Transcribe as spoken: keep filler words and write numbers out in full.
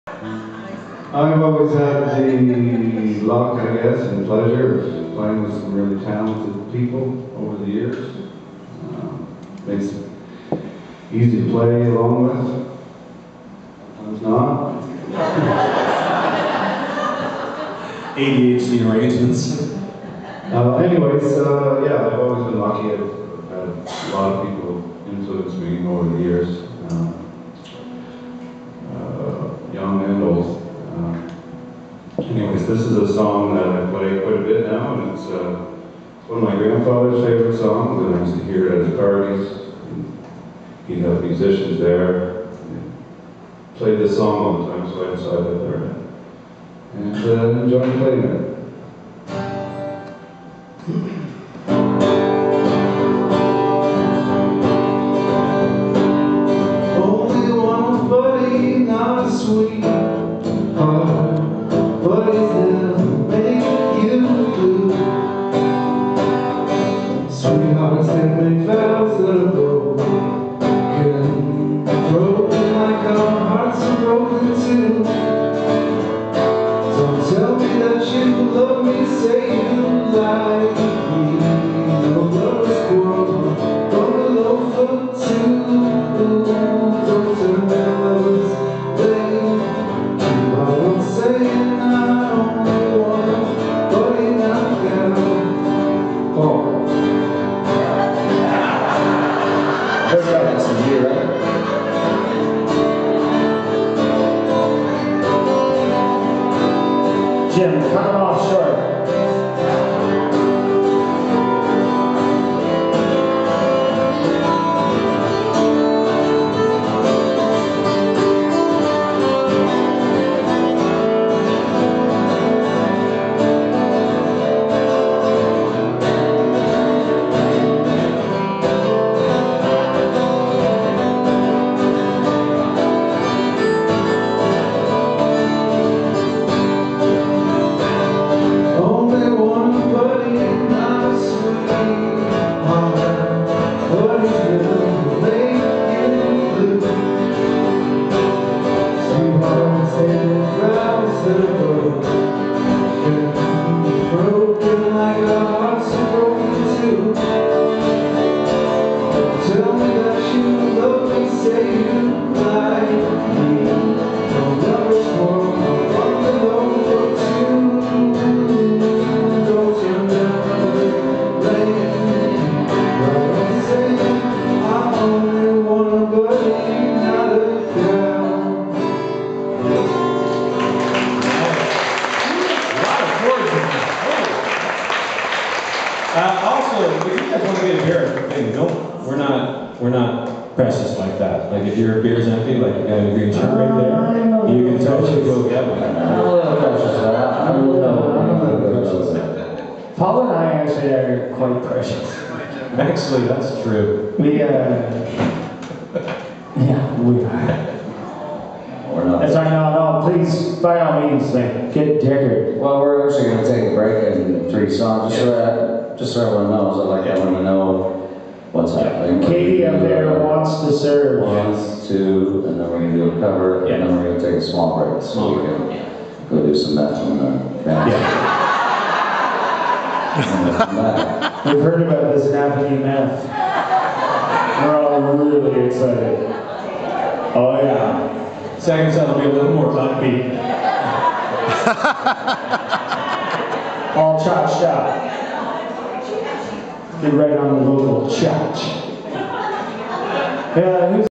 I've always had the luck, I guess, and pleasure of playing with some really talented people over the years. Um, makes it easy to play along with. Sometimes not. A D H D arrangements. Uh, anyways, uh, yeah, I've always been lucky. I've had a lot of people influence me over the years, uh, uh, young and old. Uh, anyways, this is a song that I play quite a bit now, and it's uh, one of my grandfather's favorite songs, and I used to hear it at his parties. He'd have musicians there. Played this song all the time, so I decided to learn it. And uh, enjoy playing it. Only one buddy, not a sweet heart. Buddies never make you blue. Sweethearts, they make vows that are broken. Broken like our hearts are broken too. Don't tell me that you love me, say you like me. No lover's quarrel, but a loaf for two. Don't turn down lovers, babe. Keep on saying I only want buddy knocked down. Oh. There's that some here, right? Jim, coming off short. Broken like our hearts are broken too. Tell me that you love me, say you like me. No lover's quarrel, one alone for two. Don't turn down the lane. Right on saying I only want a buddy, not a girl. Uh, also, if you guys want to get a beer, hey, don't, we're not, we're not precious like that. Like if your beer's empty, like you got a green shirt right there, you can totally go get one. I'm a little precious, right? I'm a little, I'm a little precious. Paul and I actually are quite precious. Actually, that's true. We, uh, yeah, we are. Or not. That's right, no, no, please, by all means, like, get Deckard. Well, we're actually going to take a break in three songs, just so that, just so everyone knows. I'd like everyone to know what's happening. Katie up there wants to serve. Wants to, and then we're going to do a cover, yeah. And then we're going to take a small break, so small we can yeah. go do some meth in the band. Yeah. We've heard about this Napanee meth. We're all really excited. Oh yeah. Second set will be a little more upbeat. All cha-cha. Be right on the vocal cha-cha. Yeah,